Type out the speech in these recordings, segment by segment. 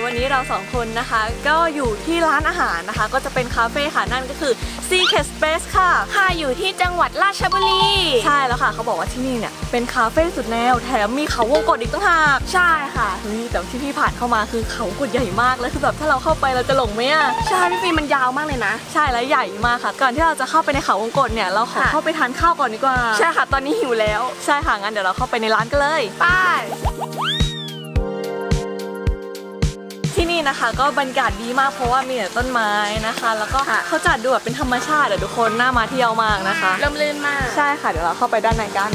วันนี้เรา2คนนะคะก็อยู่ที่ร้านอาหารนะคะก็จะเป็นคาเฟ่ค่ะนั่นก็คือ Secret Space ค่ะอยู่ที่จังหวัดราชบุรีใช่แล้วค่ะเขาบอกว่าที่นี่เนี่ยเป็นคาเฟ่สุดแนวแถมมีเขาวงกตอีกต่างหากใช่ค่ะแต่ที่พี่ผ่านเข้ามาคือเขาวงกตใหญ่มากแล้วคือแบบถ้าเราเข้าไปเราจะหลงไหมอ่ะใช่พี่ฟิล์มมันยาวมากเลยนะใช่แล้วใหญ่มากค่ะก่อนที่เราจะเข้าไปในเขาวงกตเนี่ยเราขอเข้าไปทานข้าวก่อนดีกว่าใช่ค่ะตอนนี้หิวแล้วใช่ค่ะงั้นเดี๋ยวเราเข้าไปในร้านกันเลยไปที่นี่นะคะก็บรรยากาศดีมากเพราะว่ามีแต่ต้นไม้นะคะแล้วก็เขาจัดดูแบบเป็นธรรมชาติทุกคนน่ามาเที่ยวมากนะคะร่มรื่นมากใช่ค่ะเดี๋ยวเราเข้าไปด้านในกัน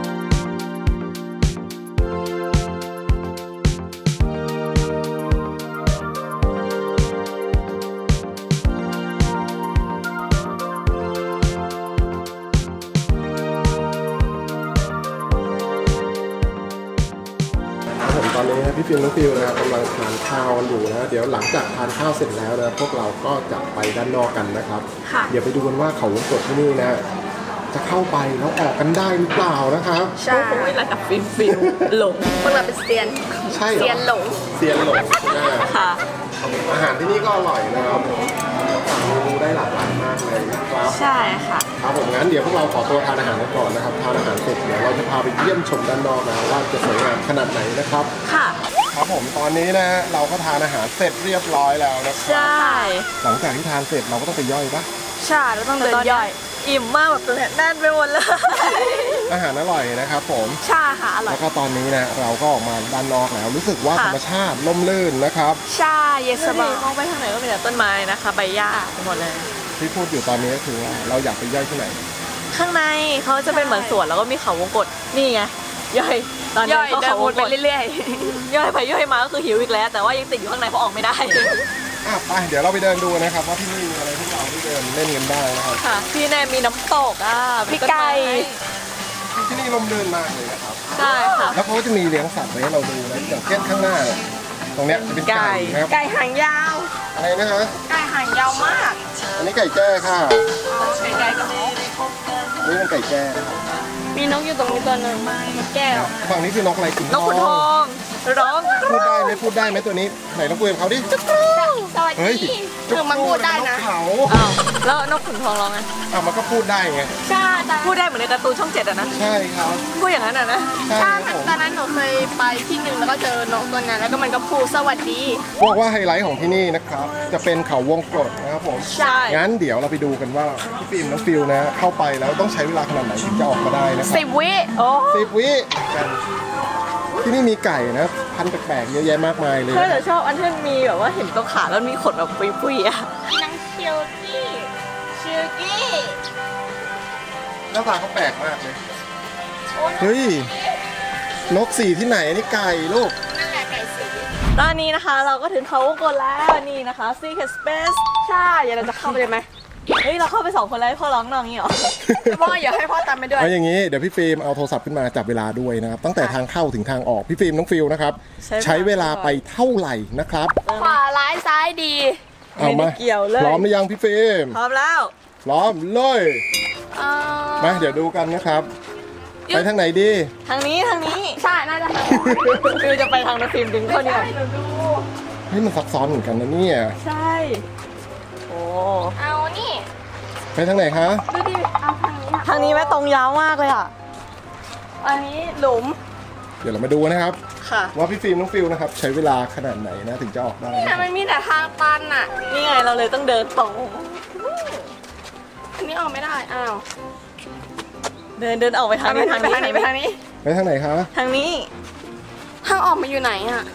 ตอนนี้พี่ฟิล์มน้องฟิวนะครับกำลังทานข้าวอยู่นะเดี๋ยวหลังจากทานข้าวเสร็จแล้วนะพวกเราก็จะไปด้านนอกกันนะครับเดี๋ยวไปดูกันว่าเขาวงกตที่นี่นะจะเข้าไปแล้วออกกันได้หรือเปล่านะครับใช่ระดับฟิลหลงพวกเราเป็นเซียนใช่เซียนหลงค่ะอาหารที่นี่ก็อร่อยนะครับสั่งเมนูได้หลากหลายมากเลยนะครับใช่ค่ะครับผมงั้นเดี๋ยวพวกเราขอตัวทานอาหารกันก่อนนะครับทานอาหารเสร็จเดี๋ยวเราจะพาไปเยี่ยมชมด้านนอกนะว่าจะสวยงามขนาดไหนนะครับค่ะครับผมตอนนี้นะเราก็ทานอาหารเสร็จเรียบร้อยแล้วนะครับใช่หลังจากที่ทานเสร็จเราก็ต้องไปย่อยปะใช่เราต้องเดินย่อยอิ่มมากแบบตัวแน่นไปหมดเลยอาหารอร่อยนะครับผมใช่ค่ะอร่อยแล้วก็ตอนนี้นะเราก็ออกมาด้านนอกแล้วรู้สึกว่าธรรมชาติร่มรื่นนะครับใช่เย็นสบายมองไปทางไหนก็มีแต่ต้นไม้นะคะใบหญ้าไปหมดเลยที่พูดอยู่ตอนนี้ก็คือว่าเราอยากไปย่อยที่ไหนข้างในเขาจะเป็นเหมือนสวนแล้วก็มีเขาวงกตนี่ไงย่อยตอนนี้เขาวงกตไปเรื่อยๆย่อยไปย่อยมาก็คือหิวอีกแล้วแต่ว่ายังติดอยู่ข้างในเพราะออกไม่ได้ไปเดี๋ยวเราไปเดินดูนะครับว่าที่นี่มีอะไรที่เราได้เดินเล่นกันได้นะครับค่ะที่แน่มีน้ำตกพี่ไก่ที่นี่ร่มรื่นมากเลยนะครับใช่ค่ะแล้วเขาจะมีเลี้ยงสัตว์ไว้ให้เราดูนะอย่างเช่นข้างหน้าตรงเนี้ยจะเป็นไก่นะครับไก่หางยาวอะไรนะฮะไก่หางยาวมากอันนี้ไก่แจ้ค่ะไก่กับนกนี่เป็นไก่แจ้นะครับมีนกอยู่ตรงนี้ตัวนึงนกแก้วฝั่งนี้คือนกอะไรนกขุนทองร้องพูดได้ไหมตัวนี้ไหนต้องคุยกับเขาดิสวัสดีคือมันพูดได้นะแล้วนกขุนทองร้องไงมันก็พูดได้ไงใช่พูดได้เหมือนในการ์ตูนช่อง7นะใช่ครับพูดอย่างนั้นนะใช่ตอนนั้นหนูเคยไปที่หนึ่งแล้วก็เจอนกตัวนั้นแล้วก็มันก็พูดสวัสดีบอกว่าไฮไลท์ของที่นี่นะครับจะเป็นเขาวงกตนะครับผมใช่งั้นเดี๋ยวเราไปดูกันว่าพี่ฟิล์มน้องฟิลนะเข้าไปแล้วต้องใช้เวลาขนาดไหนถึงจะออกมาได้นะครับ 10 วิ 10 วิที่นี่มีไก่นะพันธุ์แปลกๆเยอะแยะมากมายเลยแต่ชอบอันที่มีแบบว่าเห็นตรงขาแล้วมีขนแบบปุยๆนางชิลกี้หน้าตาเขาแปลกมากเลยเฮ้ยนกสีที่ไหนนี่ไก่ลูกนั่นแหละไก่สีตอนนี้นะคะเราก็ถึงเขาวงกตแล้วนี่นะคะ Secret Space ใช่เดี๋ยวเราจะเข้าไปเลยไหมเฮ้ยเราเข้าไป2คนแล้วพ่อร้องนองงี้หรอพ่ออย่าให้พ่อตามไปด้วยเอาอย่างนี้เดี๋ยวพี่ฟิล์มเอาโทรศัพท์ขึ้นมาจับเวลาด้วยนะครับตั้งแต่ทางเข้าถึงทางออกพี่ฟิล์มน้องฟิลนะครับใช้เวลาไปเท่าไหร่นะครับขวาร้ายซ้ายดีเอามาพร้อมหรือยังพี่ฟิล์มพร้อมแล้วพร้อมเลยมาเดี๋ยวดูกันนะครับไปทางไหนดีทางนี้ใช่น่าจะคือจะไปทางน้องฟิล์มดึงเข้าเนี่ยเฮ้ยมันซับซ้อนเหมือนกันนะเนี่ยใช่เอานี่ไปทางไหนคะดูดิเอาทางนี้แม่ตรงยาวมากเลยอันนี้หลุมเดี๋ยวเรามาดูนะครับว่าพี่ฟิล์มน้องฟิลนะครับใช้เวลาขนาดไหนนะถึงจะออกได้นี่มันมีแต่ทางตันนี่ไงเราเลยต้องเดินตรงอันนี้ออกไม่ได้เดินออกไปทางนี้ไปทางนี้ไปทางไหนคะทางนี้ทางออกมาอยู่ไหน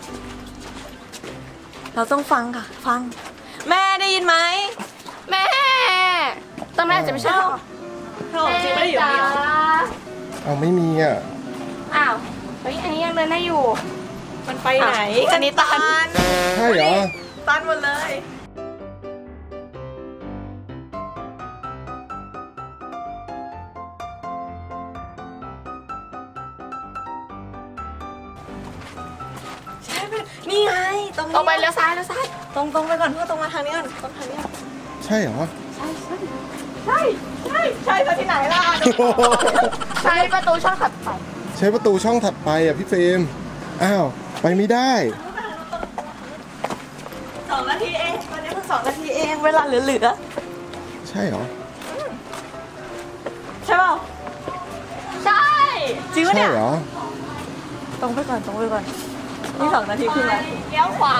เราต้องฟังค่ะฟังแม่ได้ยินไหมแม่ต้องแม่จะไม่ใช่จริงไม่ได้อยู่นี่เอาไม่มีอ้าวเฮ้ยอันนี้ยังเดินได้อยู่มันไปไหนอันนี้ตันใช่เหรอตันหมดเลยนี่ไงตรงไปเลี้ยวซ้ายตรงไปก่อนเพื่อตรงมาทางนี้ก่อนตรงทางนี้ใช่เหรอใช่ที่ไหนล่ะใช่ประตูช่องถัดไปใช้ประตูช่องถัดไปพี่เฟรมอ้าวไปไม่ได้ 2 นาทีเองตอนนี้เพิ่ง2 นาทีเองเวลาเหลือใช่เหรอใช่เปล่าใช่จริงปะใช่เนี่ยเหรอตรงไปก่อนนี่2 นาทีครึ่งแล้วเลี้ยวขวา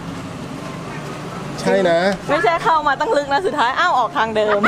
ใช่นะไม่ใช่เข้ามาตั้งลึกนะสุดท้ายอ้าวออกทางเดิม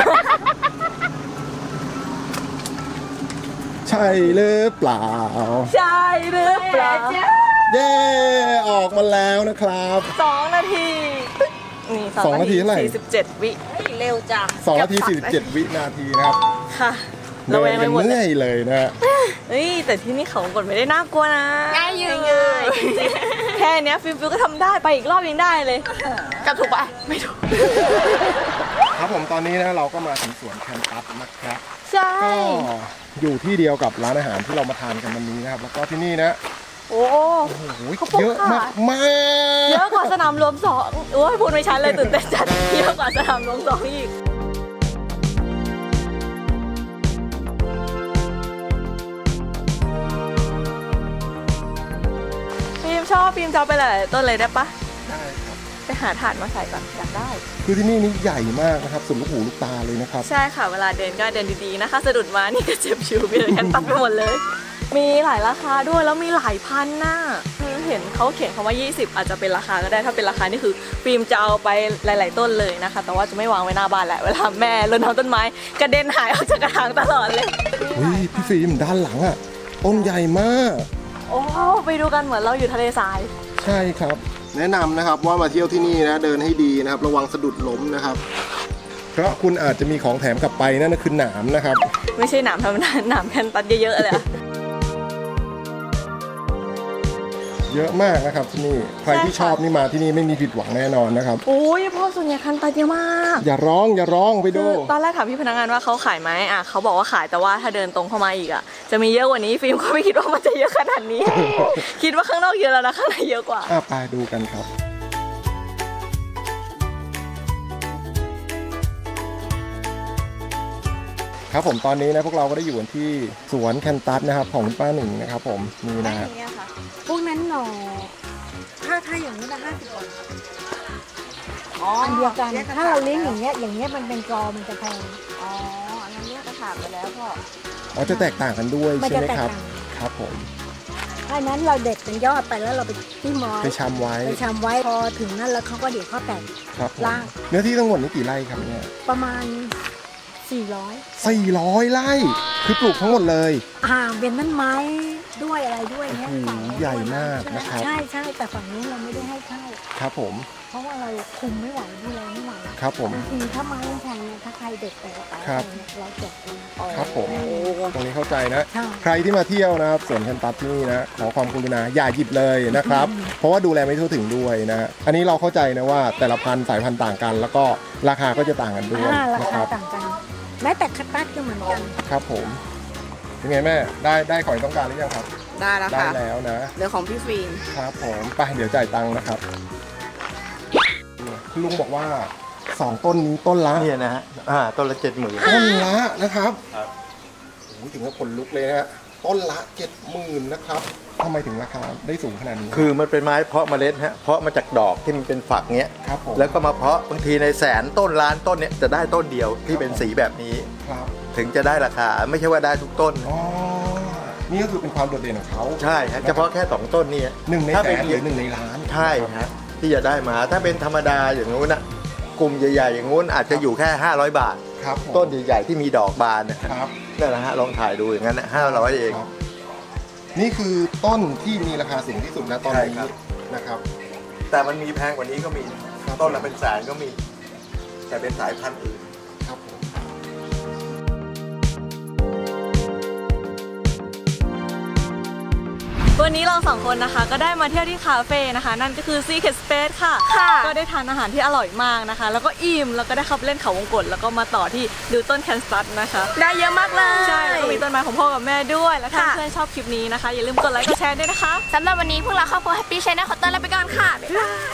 ใช่หรือเปล่าใช่หรือเปล่าเย้ออกมาแล้วนะครับ 2 นาทีนี่สองนาทีเท่าไหร่ 47 วิเร็วจัง 2 นาที 47 วินาทีนะครับค่ะเดิระแวน งกัไปนหมดเมื่อยเลยนะเฮ้ยแต่ที่นี่เขากดไม่ได้น่ากลัวนะง่ายอยู่ง่ายๆจริงๆแค่เนี้ยฟิวก็ทำได้ไปอีกรอบยังได้เลยกลับถูกปะไม่ถูกครับผมตอนนี้นะเราก็มาถึงสวนแคมปัสนะครับใช่ก็อยู่ที่เดียวกับร้านอาหารที่เรามาทานกันวันนี้นะครับ แล้วก็ที่นี่นะโอ้โอ้โหเขาปลูกเยอะมากมากเยอะกว่าสนามรวม2โอ้ยพูดไม่ชัดเลยตื่นเต้นจัดเยอะกว่าสนามรวม2อีกฟิล์มชอบฟิล์มจะเอาไปหลายๆต้นเลยได้ปะได้ครับไปหาถาดมาใส่ก่อนอยากได้คือที่นี่นี่ใหญ่มากนะครับสุดลูกหูลูกตาเลยนะครับใช่ค่ะเวลาเดินก็เดินดีๆนะคะสะดุดมานี่ก็เจ็บชิวไปเลยกันตัดไปหมดเลย มีหลายราคาด้วยแล้วมีหลายพันน่ะคือเห็นเขาเขียนคำว่า20อาจจะเป็นราคาก็ได้ถ้าเป็นราคานี่คือฟิล์มจะเอาไปหลายๆต้นเลยนะคะ แต่ว่าจะไม่วางไว้หน้าบ้านแหละเวลาแม่รดน้ำต้นไม้กระเด็นหายออกจากกระถางตลอดเลยเฮ้ยพี่ฟิล์มด้านหลังอ่ะต้นใหญ่มากโอ้ไปดูกันเหมือนเราอยู่ทะเลทรายใช่ครับ แนะนำนะครับว่ามาเที่ยวที่นี่นะเดินให้ดีนะครับ ระวังสะดุดล้มนะครับ เพราะคุณอาจจะมีของแถมกลับไปนั่นก็คือหนามนะครับไม่ใช่หนามธรรมดาหนามแคนตัสเยอะๆเลยอะเยอะมากนะครับที่นี่ใครที่ชอบนี่มาที่นี่ไม่มีผิดหวังแน่นอนนะครับโอ้ยพ่อส่วนใหญ่แคนตัสเยอะมากอย่าร้องไปดูคือตอนแรกถามพี่พนักงานว่าเขาขายไหมอ่ะเขาบอกว่าขายแต่ว่าถ้าเดินตรงเข้ามาอีกอ่ะจะมีเยอะกว่านี้ฟิล์มก็ไม่คิดว่ามันจะเยอะขนาดนี้ คิดว่าข้างนอกเยอะแล้วนะข้างในเยอะกว่าไปดูกันครับ ครับผมตอนนี้นะพวกเราก็ได้อยู่กันที่สวนแคนตัสนะครับของคุณป้าหนึ่งนะครับผมนี่นะฮะพวกนั้นหน่อถ้าอย่างนี้นะ50 บาทอันเดียวกัน ถ้าเราเลี้ยงอย่างเงี้ยมันเป็นกอมันจะแพงอ๋ออันนั้นเรียกกระถางไปแล้วพ่ออ๋อจะแตกต่างกันด้วยมันใช่จะไหมแตกครับต่างครับผมถ้านั้นเราเด็ดเป็นยอดไปแล้วเราไปที่มอยไปชำไว้ไปชำไว้พอถึงนั้นแล้วเขาก็เดี๋ยวเขาแตกครับผมล่างเนื้อที่ทั้งหมดนี่กี่ไร่ครับเนี่ยประมาณ 400 ไร่คือปลูกทั้งหมดเลยเป็นต้นไม้ด้วยอะไรด้วยเนี้ยโอ้โหฝั่งนู้นใหญ่มากนะครับใช่แต่ฝั่งนี้เราไม่ได้ให้เข้าครับผมเพราะว่าเราคุมไม่ไหวดูแลไม่ไหวครับผมบางทีถ้าไม้แพงเนี่ยถ้าใครเด็ดไปกระเป๋าครับเนี่ยเราจบเองครับผมตรงนี้เข้าใจนะใช่ใครที่มาเที่ยวนะครับสวนแคนตัสที่นี่นะขอความกรุณาอย่าหยิบเลยนะครับ เพราะว่าดูแลไม่ทั่วถึงด้วยนะ อันนี้เราเข้าใจนะว่าแต่ละพันธุ์สายพันธุ์ต่างกัน แล้วก็ราคาก็จะต่างกันด้วยรานะคคารับต่างกันแม้แต่คัตตัสก็เหมือนกันครับผมเป็นไงแม่ได้ของที่ต้องการหรือยังครับได้แล้วได้ค่ะแล้วนะเรื่องของพี่ฟิล์มครับผมไปเดี๋ยวจ่ายตังค์นะครับคุณลุงบอกว่า2ต้นนี้ต้นละเนี่ยนะฮะต้นละ70,000 ต้นละนะครับโอ้โหถึงกับขนลุกเลยนะฮะต้นละ 70,000นะครับทำไมถึงราคาได้สูงขนาดนี้คือมันเป็นไม้เพาะเมล็ดฮะเพาะมาจากดอกที่มันเป็นฝักเงี้ยครับผมแล้วก็มาเพาะบางทีในแสนต้นล้านต้นเนี่ยจะได้ต้นเดียวที่เป็นสีแบบนี้ครับถึงจะได้ราคาไม่ใช่ว่าได้ทุกต้นอ๋อนี่ก็คือเป็นความโดดเด่นของเขาใช่ฮะเฉพาะแค่2ต้นนี่หนึ่งในถ้าแสเป็นนหรือ1ในล้านใช่ฮะที่จะได้มาถ้าเป็นธรรมดาอย่างงู้นนะกลุ่มใหญ่ๆอย่างงู้นอาจจะอยู่แค่500 บาทครับผมต้นใหญ่ๆที่มีดอกบานนะครับนั่นแหละฮะลองถ่ายดูอย่างนั้นนะ500เองครับนี่คือต้นที่มีราคาสูงที่สุดนะตอนใช่นี้ครับนะครับแต่มันมีแพงกว่านี้ก็มีครับต้นละเป็นแสนก็มี แต่เป็นสายพันธุ์อื่นครับผมวันนี้เรา2คนนะคะก็ได้มาเที่ยวที่คาเฟ่นะคะนั่นก็คือ Secret Space ค่ะ ก็ได้ทานอาหารที่อร่อยมากนะคะ แล้วก็อิ่มแล้วก็ได้เข้าไปเล่นเขาวงกตแล้วก็มาต่อที่ดูต้นแคนตัสนะคะได้เยอะมากเลยใช่แล้วก็มีต้นไม้ของพ่อกับแม่ด้วยและถ้าเพื่อนชอบคลิปนี้นะคะอย่าลืมกดไลค์กดแชร์ด้วยนะคะสำหรับวันนี้พวกเราครอบครัว Happy Channel ขอต้อนรับไปก่อนค่ะ บ๊ายบาย